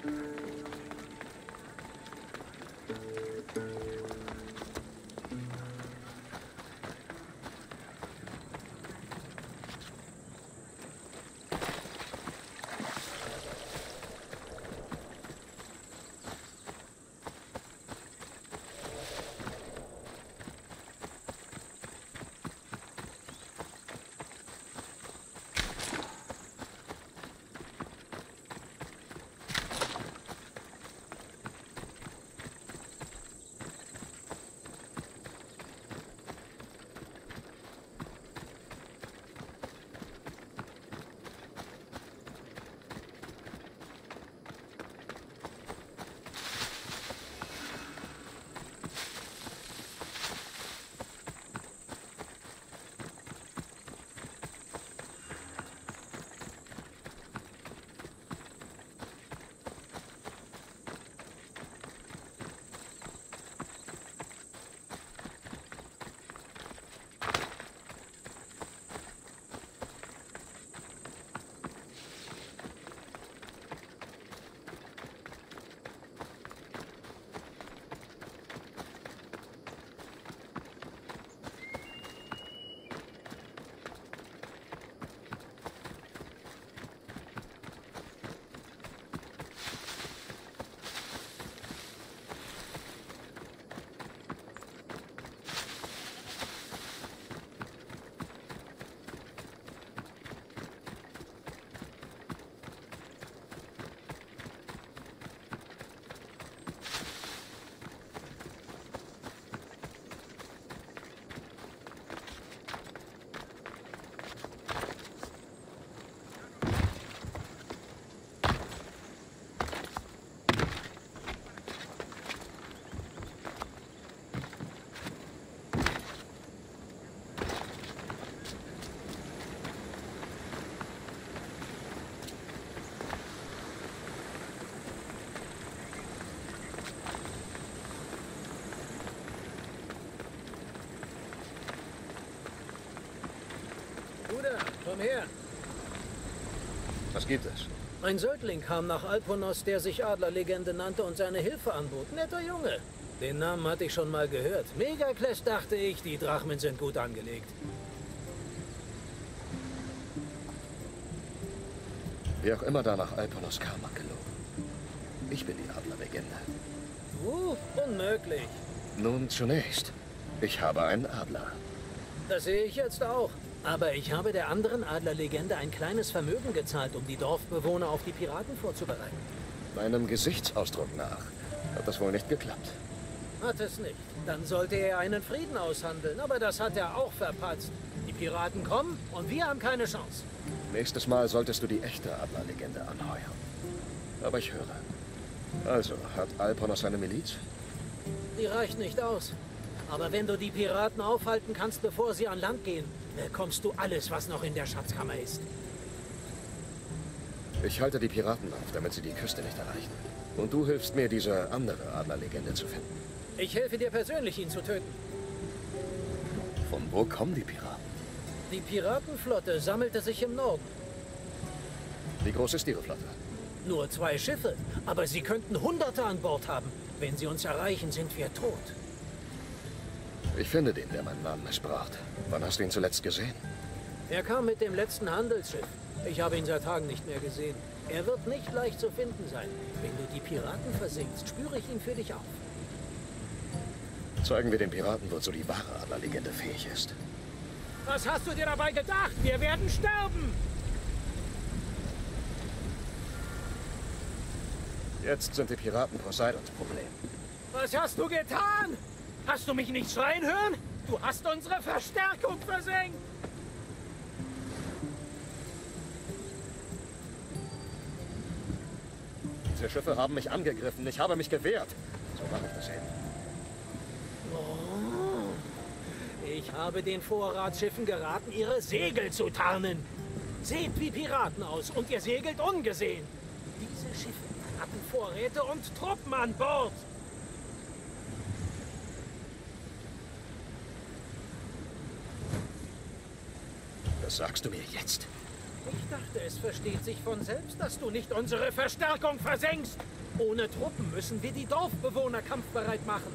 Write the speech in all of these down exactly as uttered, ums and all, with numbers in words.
Bruder, komm her. Was gibt es? Ein Söldling kam nach Alponos, der sich Adlerlegende nannte und seine Hilfe anbot. Netter Junge. Den Namen hatte ich schon mal gehört. Megakles dachte ich, die Drachmen sind gut angelegt. Wer auch immer da nach Alponos kam, hat gelogen. Ich bin die Adlerlegende. Uh, unmöglich. Nun zunächst. Ich habe einen Adler. Das sehe ich jetzt auch. Aber ich habe der anderen Adlerlegende ein kleines Vermögen gezahlt, um die Dorfbewohner auf die Piraten vorzubereiten. Meinem Gesichtsausdruck nach hat das wohl nicht geklappt. Hat es nicht. Dann sollte er einen Frieden aushandeln, aber das hat er auch verpatzt. Die Piraten kommen und wir haben keine Chance. Nächstes Mal solltest du die echte Adlerlegende anheuern. Aber ich höre. Also, hat Alponos eine Miliz? Die reicht nicht aus. Aber wenn du die Piraten aufhalten kannst, bevor sie an Land gehen, bekommst du alles, was noch in der Schatzkammer ist. Ich halte die Piraten auf, damit sie die Küste nicht erreichen. Und du hilfst mir, diese andere Adlerlegende zu finden. Ich helfe dir persönlich, ihn zu töten. Von wo kommen die Piraten? Die Piratenflotte sammelte sich im Norden. Wie groß ist ihre Flotte? Nur zwei Schiffe, aber sie könnten Hunderte an Bord haben. Wenn sie uns erreichen, sind wir tot. Ich finde den, der meinen Namen missbraucht. Wann hast du ihn zuletzt gesehen? Er kam mit dem letzten Handelsschiff. Ich habe ihn seit Tagen nicht mehr gesehen. Er wird nicht leicht zu finden sein. Wenn du die Piraten versinkst, spüre ich ihn für dich auf. Zeigen wir den Piraten, wozu die wahre Adlerlegende fähig ist. Was hast du dir dabei gedacht? Wir werden sterben! Jetzt sind die Piraten Poseidons Problem. Was hast du getan? Hast du mich nicht schreien hören? Du hast unsere Verstärkung versenkt! Diese Schiffe haben mich angegriffen. Ich habe mich gewehrt. So mache ich das eben. Oh. Ich habe den Vorratsschiffen geraten, ihre Segel zu tarnen. Seht wie Piraten aus und ihr segelt ungesehen. Diese Schiffe hatten Vorräte und Truppen an Bord. Das sagst du mir jetzt. Ich dachte, es versteht sich von selbst, dass du nicht unsere Verstärkung versenkst. Ohne Truppen müssen wir die Dorfbewohner kampfbereit machen.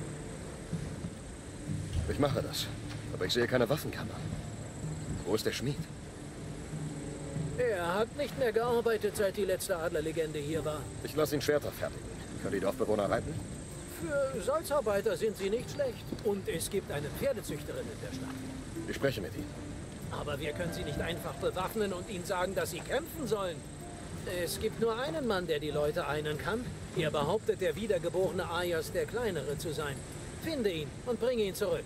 Ich mache das, aber ich sehe keine Waffenkammer. Wo ist der Schmied? Er hat nicht mehr gearbeitet, seit die letzte Adlerlegende hier war. Ich lasse ihn Schwerter fertigen. Können die Dorfbewohner reiten? Für Salzarbeiter sind sie nicht schlecht. Und es gibt eine Pferdezüchterin in der Stadt. Ich spreche mit ihm. Aber wir können sie nicht einfach bewaffnen und ihnen sagen, dass sie kämpfen sollen. Es gibt nur einen Mann, der die Leute einen kann. Er behauptet, der wiedergeborene Ayas der Kleinere zu sein. Finde ihn und bringe ihn zurück.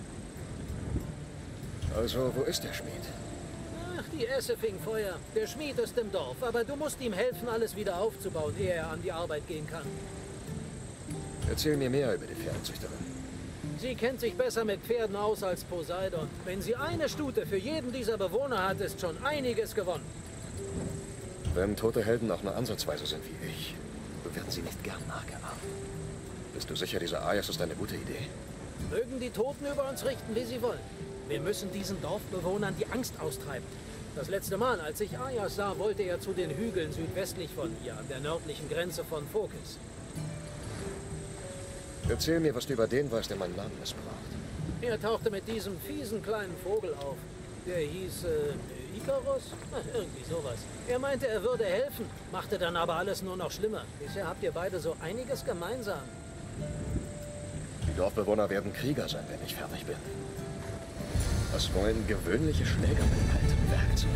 Also, wo ist der Schmied? Ach, die Esse fing Feuer. Der Schmied ist im Dorf, aber du musst ihm helfen, alles wieder aufzubauen, ehe er an die Arbeit gehen kann. Erzähl mir mehr über die Pferdezüchterin. Sie kennt sich besser mit Pferden aus als Poseidon. Wenn sie eine Stute für jeden dieser Bewohner hat, ist schon einiges gewonnen. Wenn tote Helden auch nur ansatzweise sind wie ich, werden sie nicht gern nachgeahmt. Bist du sicher, dieser Ayas ist eine gute Idee? Mögen die Toten über uns richten, wie sie wollen. Wir müssen diesen Dorfbewohnern die Angst austreiben. Das letzte Mal, als ich Ayas sah, wollte er zu den Hügeln südwestlich von hier, an der nördlichen Grenze von Phokis. Erzähl mir, was du über den weißt, der meinen Namen missbraucht. Er tauchte mit diesem fiesen kleinen Vogel auf. Der hieß, äh, Ikarus? Ach, irgendwie sowas. Er meinte, er würde helfen, machte dann aber alles nur noch schlimmer. Bisher habt ihr beide so einiges gemeinsam. Die Dorfbewohner werden Krieger sein, wenn ich fertig bin. Was wollen gewöhnliche Schläger mit altem Werkzeug?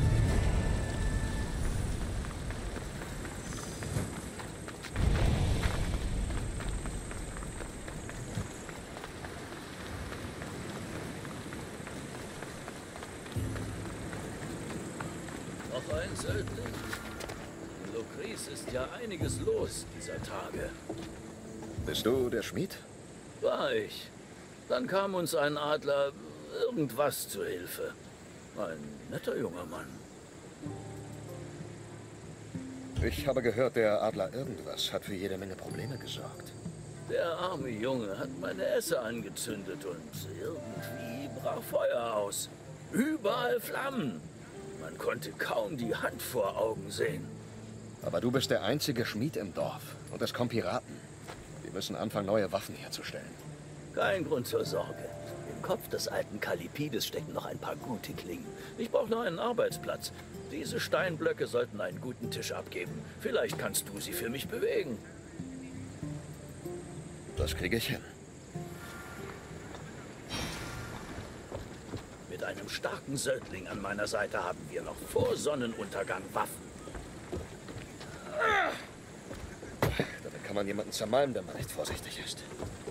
Noch ein Söldling. In Lokris ist ja einiges los dieser Tage. Bist du der Schmied? War ich. Dann kam uns ein Adler irgendwas zu Hilfe. Ein netter junger Mann. Ich habe gehört, der Adler irgendwas hat für jede Menge Probleme gesorgt. Der arme Junge hat meine Esse angezündet und irgendwie brach Feuer aus. Überall Flammen. Man konnte kaum die Hand vor Augen sehen. Aber du bist der einzige Schmied im Dorf. Und es kommen Piraten. Wir müssen anfangen, neue Waffen herzustellen. Kein Grund zur Sorge. Im Kopf des alten Kalipides stecken noch ein paar gute Klingen. Ich brauche noch einen Arbeitsplatz. Diese Steinblöcke sollten einen guten Tisch abgeben. Vielleicht kannst du sie für mich bewegen. Das kriege ich hin. Mit einem starken Söldling an meiner Seite haben wir noch vor Sonnenuntergang Waffen. Damit kann man jemanden zermalmen, wenn man nicht vorsichtig ist.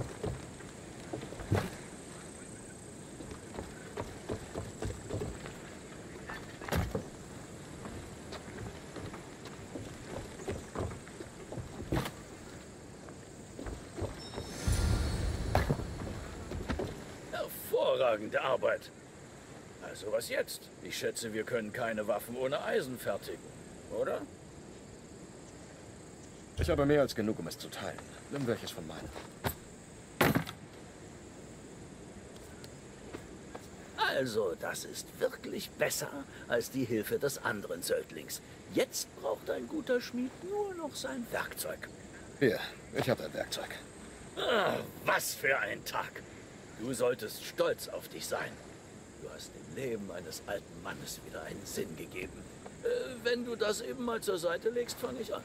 Hervorragende Arbeit. Also was jetzt? Ich schätze, wir können keine Waffen ohne Eisen fertigen, oder? Ich habe mehr als genug, um es zu teilen. Nimm welches von meinen. Also, das ist wirklich besser als die Hilfe des anderen Söldlings. Jetzt braucht ein guter Schmied nur noch sein Werkzeug. Hier, ich habe ein Werkzeug. Ah, was für ein Tag. Du solltest stolz auf dich sein. Du hast dem Leben eines alten Mannes wieder einen Sinn gegeben. Äh, wenn du das eben mal zur Seite legst, fange ich an.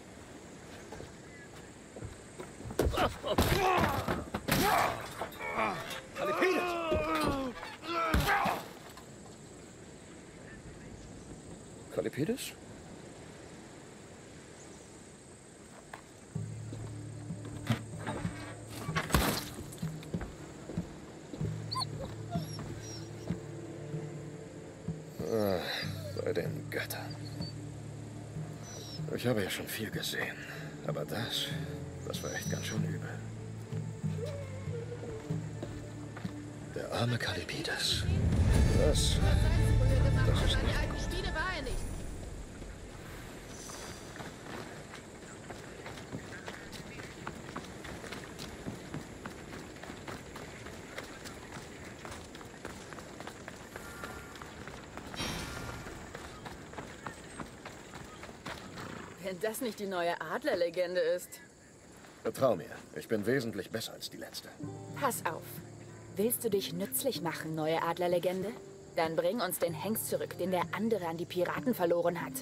Kalipides! Kalipides? Ah, bei den Göttern. Ich habe ja schon viel gesehen, aber das, das war echt ganz schön übel. Der arme Kalipides. Das, das ist nicht gut. Spiele war er nicht. Wenn das nicht die neue Adlerlegende ist. Vertrau mir, ich bin wesentlich besser als die letzte. Pass auf. Willst du dich nützlich machen, neue Adlerlegende? Dann bring uns den Hengst zurück, den der andere an die Piraten verloren hat.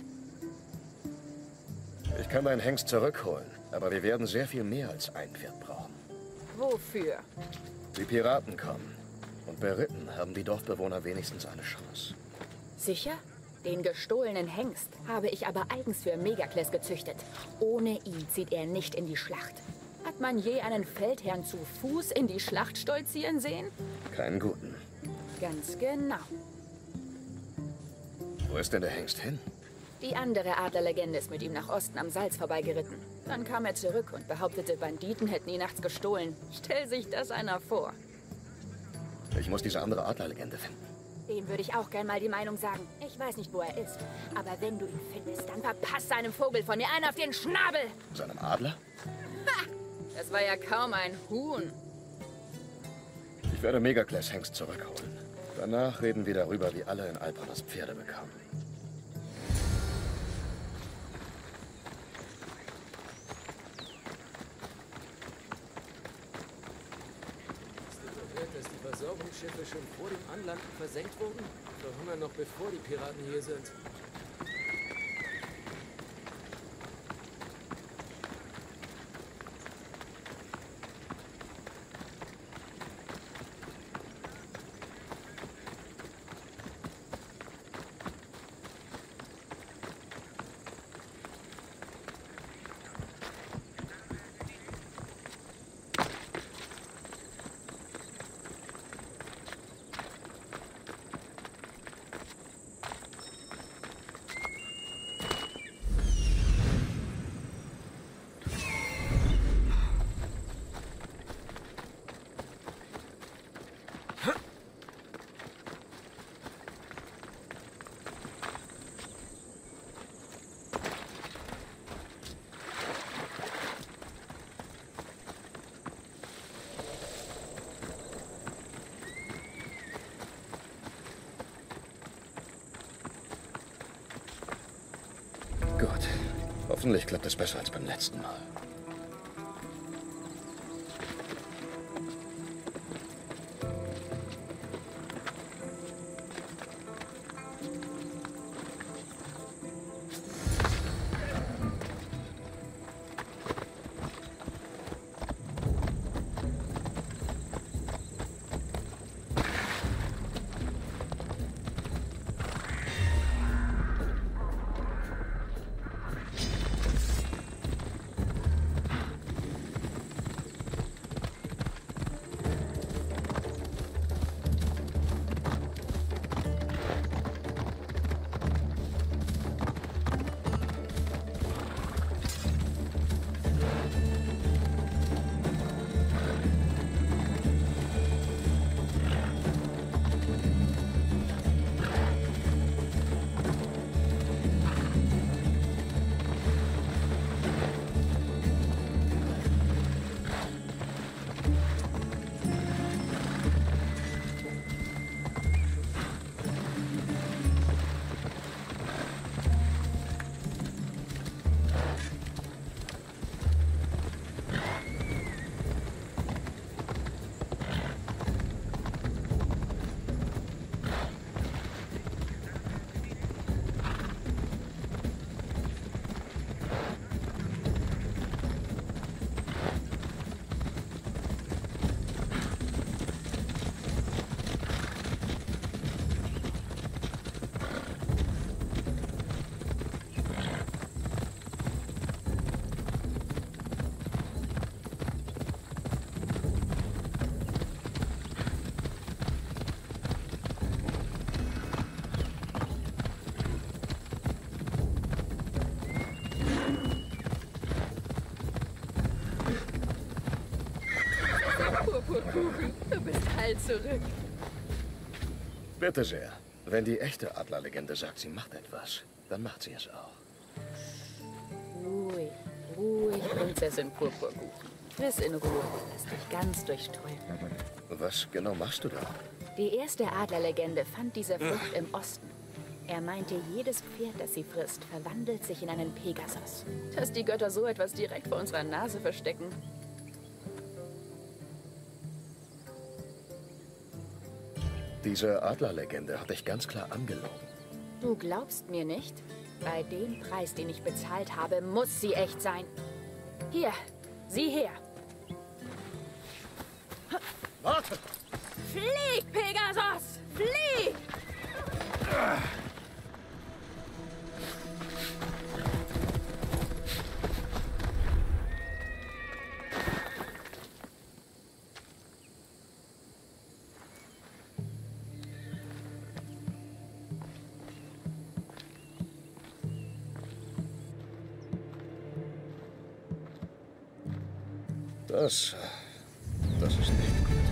Ich kann deinen Hengst zurückholen, aber wir werden sehr viel mehr als ein Pferd brauchen. Wofür? Die Piraten kommen. Und beritten haben die Dorfbewohner wenigstens eine Chance. Sicher? Den gestohlenen Hengst habe ich aber eigens für Megakles gezüchtet. Ohne ihn zieht er nicht in die Schlacht. Hat man je einen Feldherrn zu Fuß in die Schlacht stolzieren sehen? Keinen guten. Ganz genau. Wo ist denn der Hengst hin? Die andere Adlerlegende ist mit ihm nach Osten am Salz vorbeigeritten. Dann kam er zurück und behauptete, Banditen hätten ihn nachts gestohlen. Stell sich das einer vor. Ich muss diese andere Adlerlegende finden. Den würde ich auch gern mal die Meinung sagen. Ich weiß nicht, wo er ist. Aber wenn du ihn findest, dann verpasst seinem Vogel von mir einen auf den Schnabel. Seinem Adler? Ha! Das war ja kaum ein Huhn. Ich werde Megakles Hengst zurückholen. Danach reden wir darüber, wie alle in Alpanas Pferde bekamen. Dass die Versorgungsschiffe schon vor dem Anlanden versenkt wurden? Verhungern noch bevor die Piraten hier sind. Gut. Hoffentlich klappt es besser als beim letzten Mal. Du bist halt zurück. Bitte sehr. Wenn die echte Adlerlegende sagt, sie macht etwas, dann macht sie es auch. Ruhig, ruhig, Prinzessin Purpurkuchen. Friss in Ruhe. Lass dich ganz durchströmen. Was genau machst du da? Die erste Adlerlegende fand diese Frucht im Osten. Er meinte, jedes Pferd, das sie frisst, verwandelt sich in einen Pegasus. Dass die Götter so etwas direkt vor unserer Nase verstecken. Diese Adlerlegende hat dich ganz klar angelogen. Du glaubst mir nicht? Bei dem Preis, den ich bezahlt habe, muss sie echt sein. Hier, sieh her. Warte! Flieg, Pegasus! Flieg! Das... das ist nicht gut.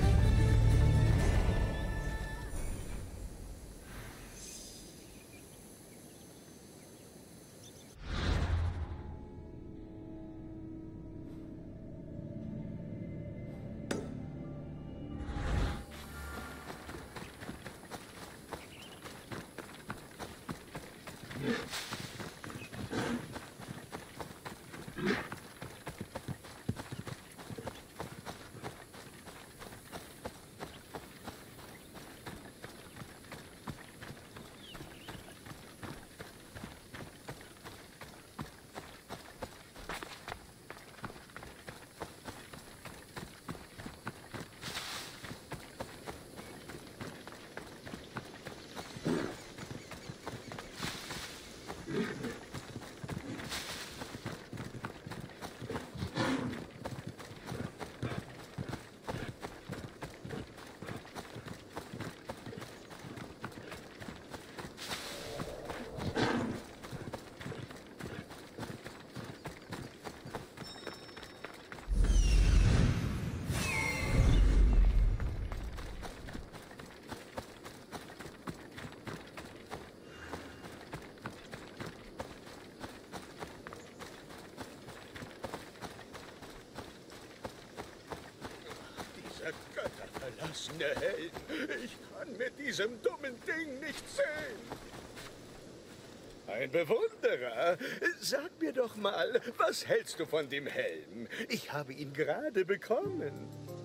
Götterverlassene Helden. Ich kann mit diesem dummen Ding nicht sehen. Ein Bewunderer. Sag mir doch mal, was hältst du von dem Helm? Ich habe ihn gerade bekommen.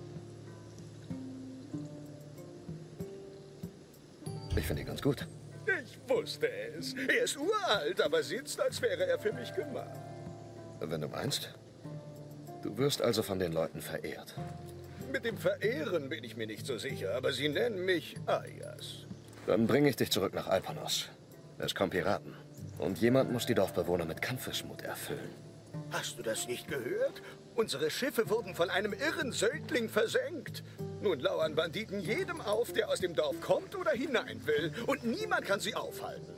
Ich finde ihn ganz gut. Ich wusste es. Er ist uralt, aber sitzt, als wäre er für mich gemacht. Wenn du meinst. Du wirst also von den Leuten verehrt. Mit dem Verehren bin ich mir nicht so sicher, aber sie nennen mich Ayas. Dann bringe ich dich zurück nach Alpanos. Es kommen Piraten. Und jemand muss die Dorfbewohner mit Kampfesmut erfüllen. Hast du das nicht gehört? Unsere Schiffe wurden von einem irren Söldling versenkt. Nun lauern Banditen jedem auf, der aus dem Dorf kommt oder hinein will. Und niemand kann sie aufhalten.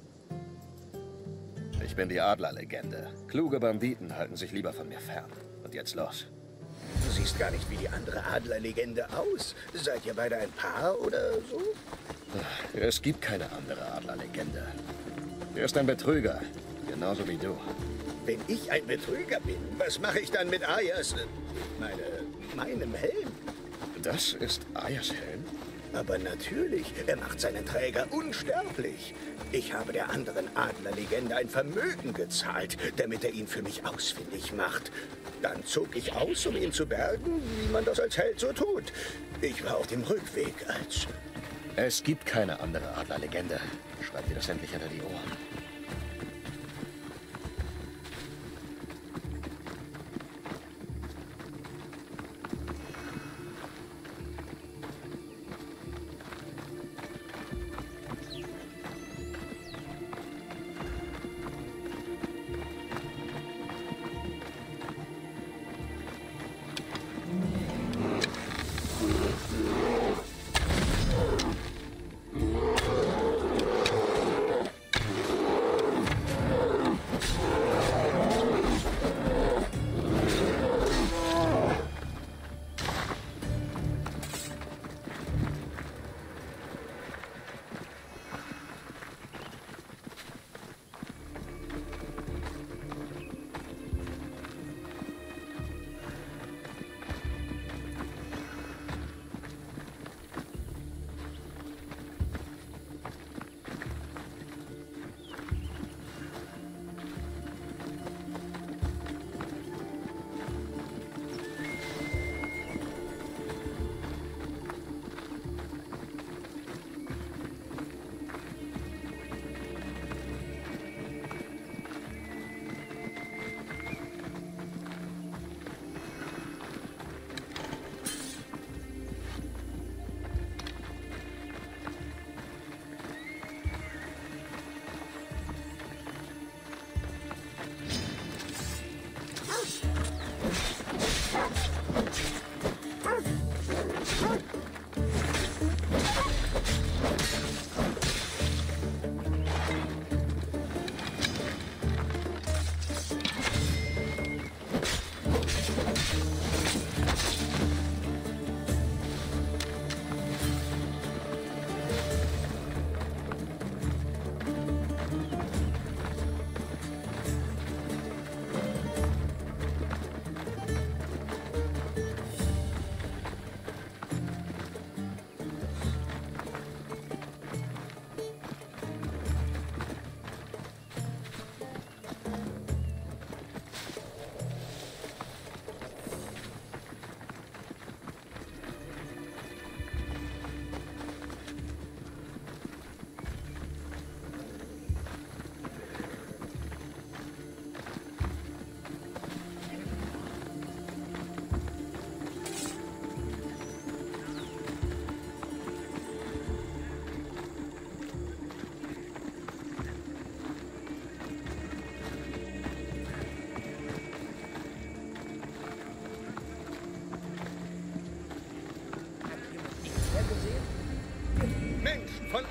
Ich bin die Adlerlegende. Kluge Banditen halten sich lieber von mir fern. Und jetzt los. Du siehst gar nicht wie die andere Adlerlegende aus. Seid ihr beide ein Paar oder so? Es gibt keine andere Adlerlegende. Er ist ein Betrüger, genauso wie du. Wenn ich ein Betrüger bin, was mache ich dann mit Ayas, meine, meinem Helm? Das ist Ayas Helm? Aber natürlich, er macht seinen Träger unsterblich. Ich habe der anderen Adlerlegende ein Vermögen gezahlt, damit er ihn für mich ausfindig macht. Dann zog ich aus, um ihn zu bergen, wie man das als Held so tut. Ich war auf dem Rückweg, als... Es gibt keine andere Adlerlegende. Schreib dir das endlich hinter die Ohren.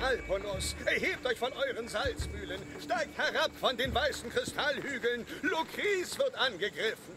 Alponos, erhebt euch von euren Salzmühlen, steigt herab von den weißen Kristallhügeln. Lokris wird angegriffen.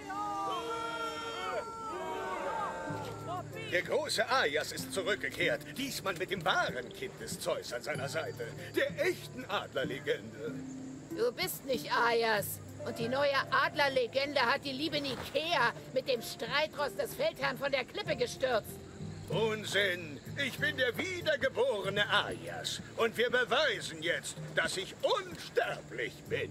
Der große Aias ist zurückgekehrt, diesmal mit dem wahren Kind des Zeus an seiner Seite, der echten Adlerlegende. Du bist nicht Aias. Und die neue Adlerlegende hat die liebe Nikea mit dem Streitross des Feldherrn von der Klippe gestürzt. Unsinn! Ich bin der wiedergeborene Aias. Und wir beweisen jetzt, dass ich unsterblich bin.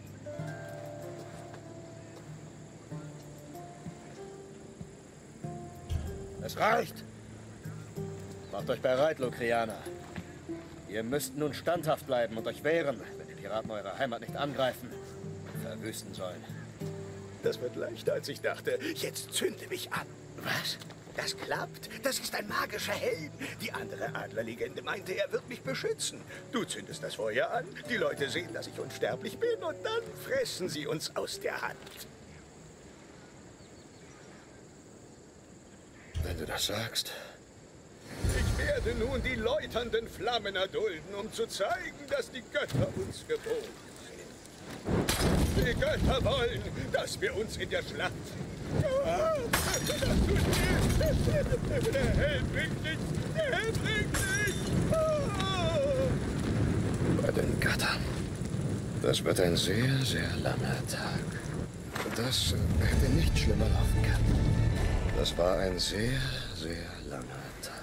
Es reicht. Macht euch bereit, Lokrianer. Ihr müsst nun standhaft bleiben und euch wehren, wenn die Piraten eure Heimat nicht angreifen und verwüsten sollen. Das wird leichter, als ich dachte. Jetzt zünde mich an. Was? Das klappt. Das ist ein magischer Helm. Die andere Adlerlegende meinte, er wird mich beschützen. Du zündest das Feuer an, die Leute sehen, dass ich unsterblich bin und dann fressen sie uns aus der Hand. Wenn du das sagst. Ich werde nun die läuternden Flammen erdulden, um zu zeigen, dass die Götter uns gewogen sind. Die Götter wollen, dass wir uns in der Schlacht... Ah, das tut mir. Der Helm bringt nichts. Der Helm bringt nichts. Ah. Bei den Göttern. Das wird ein sehr, sehr langer Tag. Das äh, hätte nicht schlimmer laufen können. Das war ein sehr, sehr langer Tag.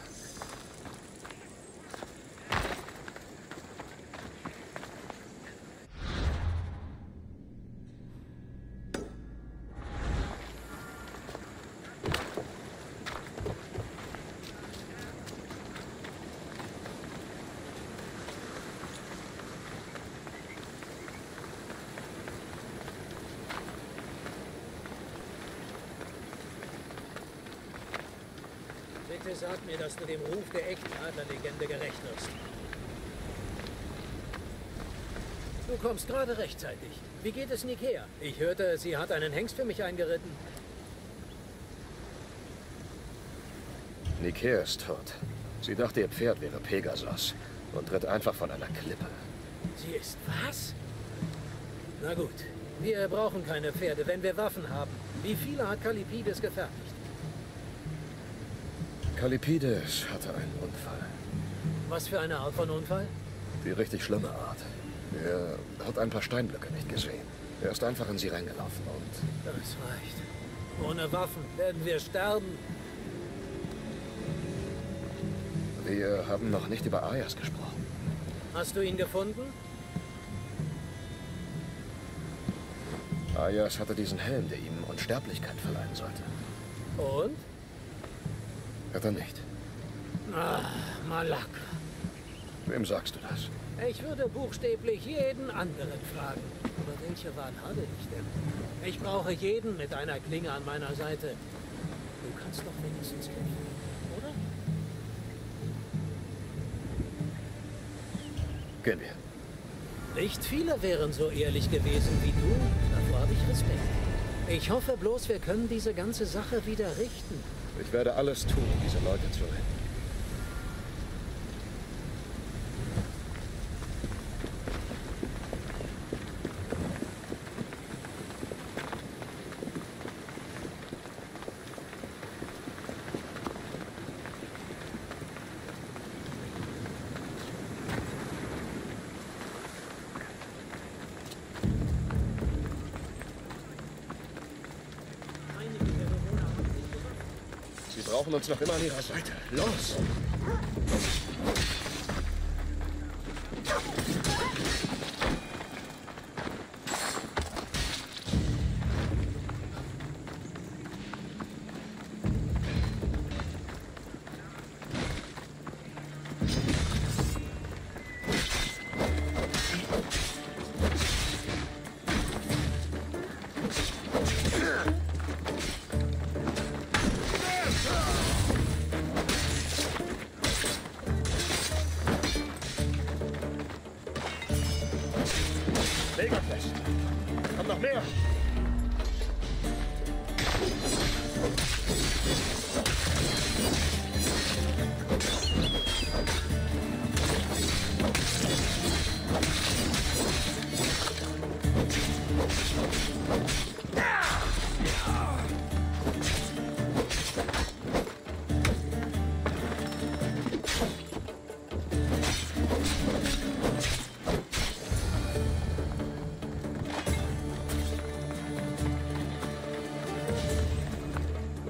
Bitte sag mir, dass du dem Ruf der echten Adlerlegende gerecht wirst. Du kommst gerade rechtzeitig. Wie geht es Nikea? Ich hörte, sie hat einen Hengst für mich eingeritten. Nikea ist tot. Sie dachte, ihr Pferd wäre Pegasus und ritt einfach von einer Klippe. Sie ist was? Na gut, wir brauchen keine Pferde, wenn wir Waffen haben. Wie viele hat Kallipides gefertigt? Kallipides hatte einen Unfall. Was für eine Art von Unfall? Die richtig schlimme Art. Er hat ein paar Steinblöcke nicht gesehen. Er ist einfach in sie reingelaufen und... Das reicht. Ohne Waffen werden wir sterben. Wir haben noch nicht über Aias gesprochen. Hast du ihn gefunden? Aias hatte diesen Helm, der ihm Unsterblichkeit verleihen sollte. Und? Hat er nicht. Ah, Malak. Wem sagst du das? Ich würde buchstäblich jeden anderen fragen. Aber welche Wahl habe ich denn? Ich brauche jeden mit einer Klinge an meiner Seite. Du kannst doch wenigstens kämpfen, oder? Gehen wir. Nicht viele wären so ehrlich gewesen wie du. Davor habe ich Respekt. Ich hoffe bloß, wir können diese ganze Sache wieder richten. Ich werde alles tun, um diese Leute zu retten. Sie brauchen uns noch immer an ihrer Seite. Los!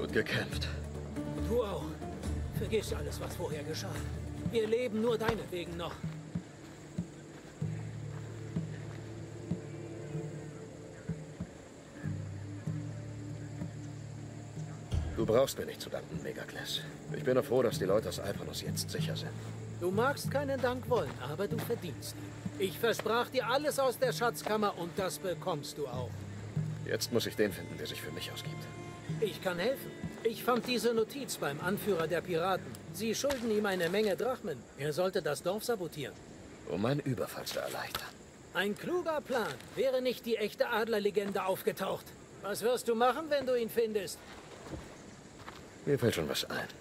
wird gekämpft. Du auch. Vergiss alles, was vorher geschah. Wir leben nur deinetwegen noch. Du brauchst mir nicht zu danken, Megacles. Ich bin nur froh, dass die Leute aus Alphanus jetzt sicher sind. Du magst keinen Dank wollen, aber du verdienst ihn. Ich versprach dir alles aus der Schatzkammer und das bekommst du auch. Jetzt muss ich den finden, der sich für mich ausgibt. Ich kann helfen. Ich fand diese Notiz beim Anführer der Piraten. Sie schulden ihm eine Menge Drachmen. Er sollte das Dorf sabotieren. Um einen Überfall zu erleichtern. Ein kluger Plan. Wäre nicht die echte Adlerlegende aufgetaucht. Was wirst du machen, wenn du ihn findest? Mir fällt schon was ein.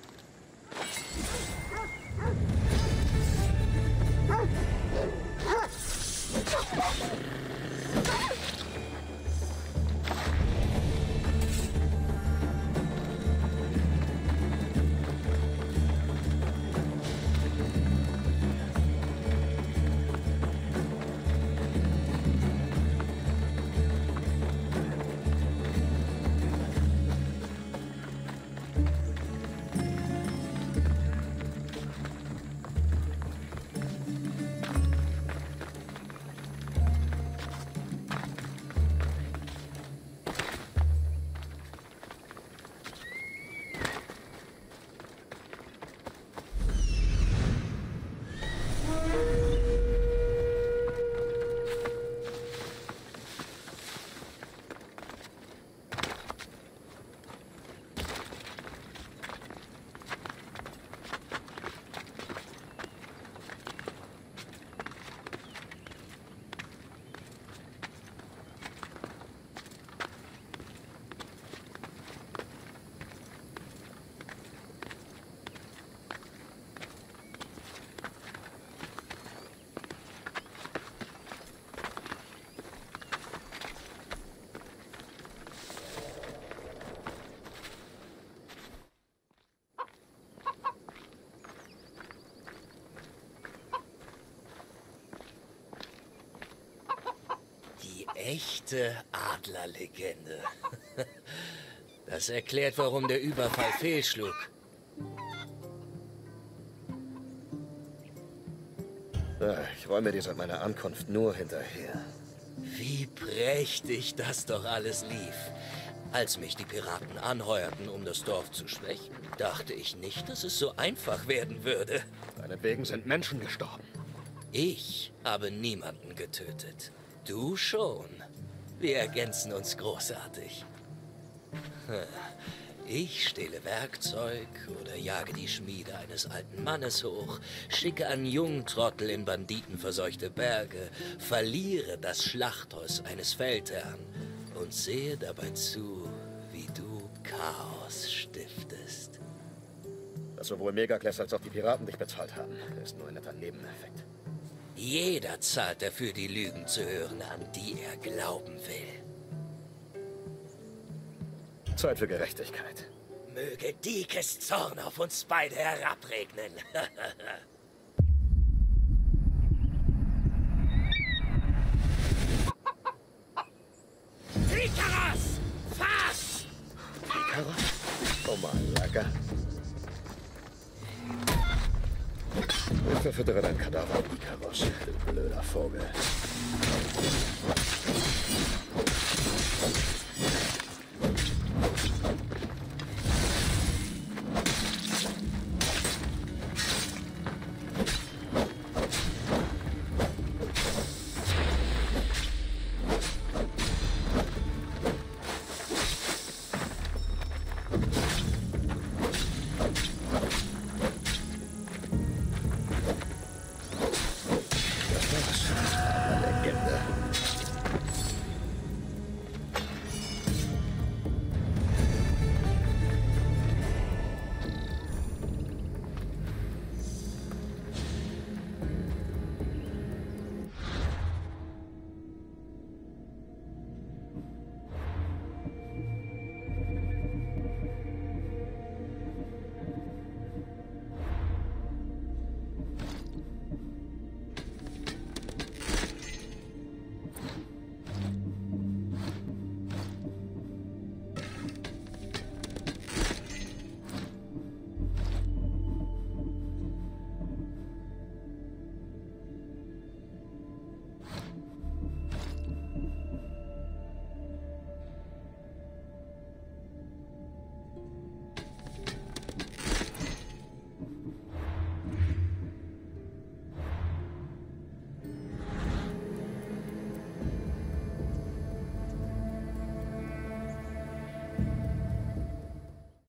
Echte Adlerlegende. Das erklärt, warum der Überfall fehlschlug. Ja, ich räume dir seit meiner Ankunft nur hinterher. Wie prächtig das doch alles lief. Als mich die Piraten anheuerten, um das Dorf zu schwächen, dachte ich nicht, dass es so einfach werden würde. Deinetwegen sind Menschen gestorben. Ich habe niemanden getötet. Du schon. Wir ergänzen uns großartig. Ich stehle Werkzeug oder jage die Schmiede eines alten Mannes hoch, schicke einen jungen Trottel in banditenverseuchte Berge, verliere das Schlachthaus eines Feldherrn und sehe dabei zu, wie du Chaos stiftest. Dass sowohl Megacles als auch die Piraten dich bezahlt haben, ist nur ein netter Nebeneffekt. Jeder zahlt dafür, die Lügen zu hören, an die er glauben will. Zeit für Gerechtigkeit. Möge Dikes Zorn auf uns beide herabregnen. Ikaros! Fass! Ikaros? Oh Mann, Lager. Ich verfüttere dein Kadaver, Ikaros, du blöder Vogel.